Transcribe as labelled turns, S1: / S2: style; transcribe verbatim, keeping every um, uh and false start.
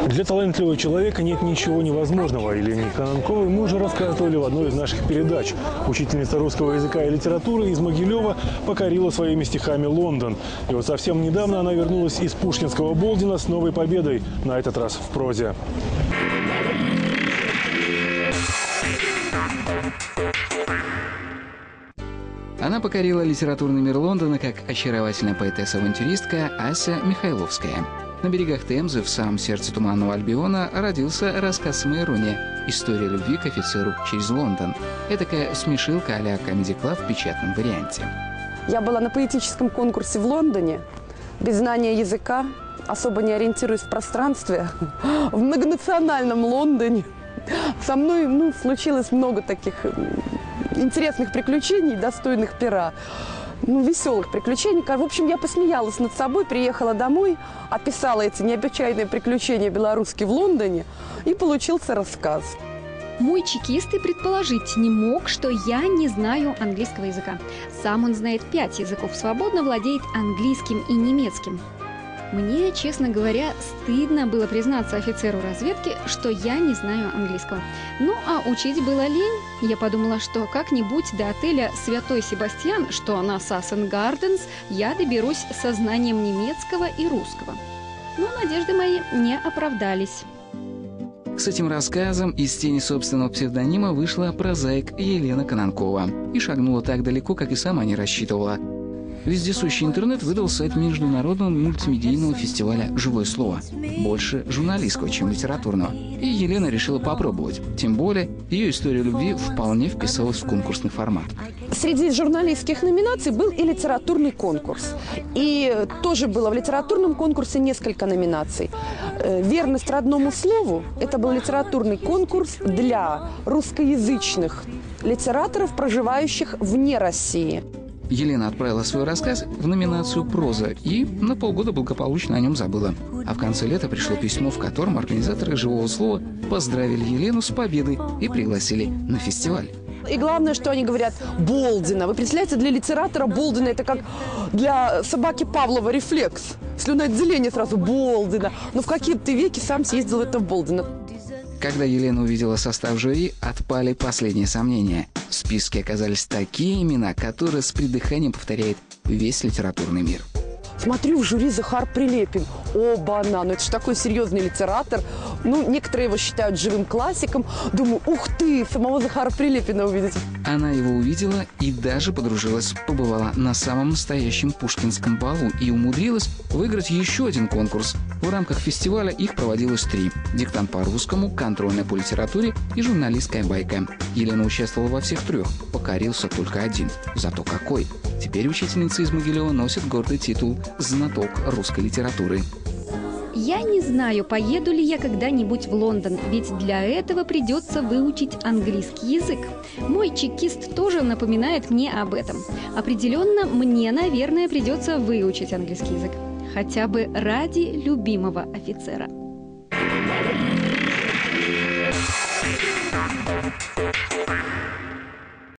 S1: Для талантливого человека нет ничего невозможного. Елене Кононковой мы уже рассказывали в одной из наших передач. Учительница русского языка и литературы из Могилева покорила своими стихами Лондон. И вот совсем недавно она вернулась из пушкинского Болдина с новой победой, на этот раз в прозе.
S2: Она покорила литературный мир Лондона как очаровательная поэтесса-авантюристка Ася Михайловская. На берегах Темзы, в самом сердце Туманного Альбиона, родился рассказ «Самоирония. История любви к офицеру через Лондон». Этакая смешилка а-ля Comedy Club в печатном варианте.
S3: Я была на поэтическом конкурсе в Лондоне, без знания языка, особо не ориентируясь в пространстве, в многонациональном Лондоне. Со мной ну, случилось много таких интересных приключений, достойных пера. Ну, веселых приключений. В общем, я посмеялась над собой, приехала домой, описала эти необычайные приключения белорусские в Лондоне, и получился рассказ.
S4: Мой чекист и предположить не мог, что я не знаю английского языка. Сам он знает пять языков, свободно владеет английским и немецким. Мне, честно говоря, стыдно было признаться офицеру разведки, что я не знаю английского. Ну, а учить было лень. Я подумала, что как-нибудь до отеля «Святой Себастьян», что на Сассен-Гарденс, я доберусь со знанием немецкого и русского. Но надежды мои не оправдались.
S2: С этим рассказом из тени собственного псевдонима вышла прозаик Елена Кононкова и шагнула так далеко, как и сама не рассчитывала. Вездесущий интернет выдал сайт международного мультимедийного фестиваля «Живое слово». Больше журналистского, чем литературного. И Елена решила попробовать. Тем более, ее история любви вполне вписалась в конкурсный формат.
S3: Среди журналистских номинаций был и литературный конкурс. И тоже было в литературном конкурсе несколько номинаций. «Верность родному слову» – это был литературный конкурс для русскоязычных литераторов, проживающих вне России.
S2: Елена отправила свой рассказ в номинацию «Проза» и на полгода благополучно о нем забыла. А в конце лета пришло письмо, в котором организаторы «Живого слова» поздравили Елену с победой и пригласили на фестиваль.
S3: И главное, что они говорят «Болдина». Вы представляете, для литератора Болдина – это как для собаки Павлова рефлекс. Слюноотделение сразу «Болдина». Но в какие-то веки сам съездил это в Болдина.
S2: Когда Елена увидела состав жюри, отпали последние сомнения. В списке оказались такие имена, которые с придыханием повторяет весь литературный мир.
S3: Смотрю, в жюри Захар Прилепин. Оба-на, ну это же такой серьезный литератор. Ну, некоторые его считают живым классиком. Думаю, ух ты, самого Захара Прилепина увидеть.
S2: Она его увидела и даже подружилась. Побывала на самом настоящем пушкинском балу и умудрилась выиграть еще один конкурс. В рамках фестиваля их проводилось три. Диктант по русскому, контрольная по литературе и журналистская байка. Елена участвовала во всех трех. Покорился только один. Зато какой! Теперь учительница из Могилева носит гордый титул «Знаток русской литературы».
S4: Я не знаю, поеду ли я когда-нибудь в Лондон, ведь для этого придется выучить английский язык. Мой чекист тоже напоминает мне об этом. Определенно, мне, наверное, придется выучить английский язык. Хотя бы ради любимого офицера.